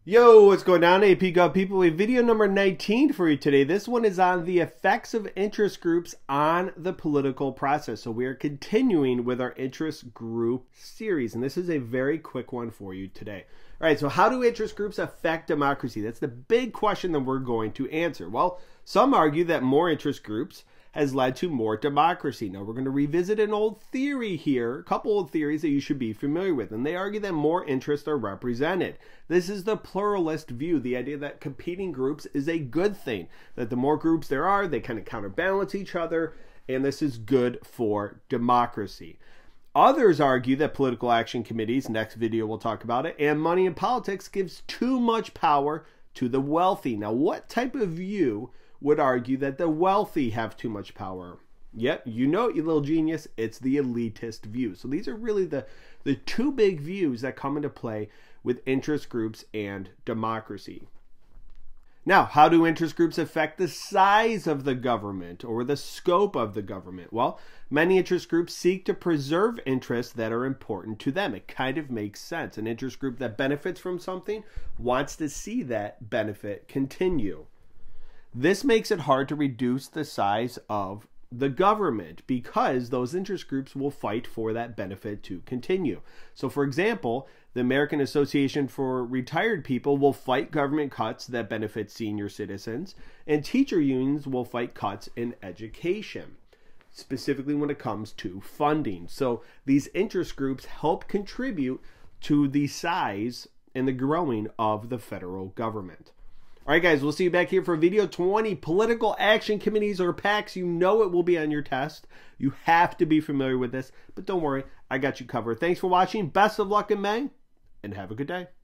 Yo, what's going on, AP Gov people? We have video number 19 for you today. This one is on the effects of interest groups on the political process. So we are continuing with our interest group series, and this is a very quick one for you today. All right, so how do interest groups affect democracy? That's the big question that we're going to answer. Well, some argue that more interest groups has led to more democracy. Now, we're going to revisit an old theory here, a couple of theories that you should be familiar with, and they argue that more interests are represented. This is the pluralist view, the idea that competing groups is a good thing, that the more groups there are, they kind of counterbalance each other, and this is good for democracy. Others argue that political action committees, next video we'll talk about it, and money in politics gives too much power to the wealthy. Now, what type of view would argue that the wealthy have too much power? Yep, you know it, you little genius, it's the elitist view. So these are really the two big views that come into play with interest groups and democracy. Now, how do interest groups affect the size of the government or the scope of the government? Well, many interest groups seek to preserve interests that are important to them. It kind of makes sense. An interest group that benefits from something wants to see that benefit continue. This makes it hard to reduce the size of the government because those interest groups will fight for that benefit to continue. So, for example, the American Association for Retired People will fight government cuts that benefit senior citizens, and teacher unions will fight cuts in education, specifically when it comes to funding. So these interest groups help contribute to the size and the growing of the federal government. All right, guys, we'll see you back here for video 20, political action committees or PACs. You know it will be on your test. You have to be familiar with this, but don't worry, I got you covered. Thanks for watching. Best of luck in May, and have a good day.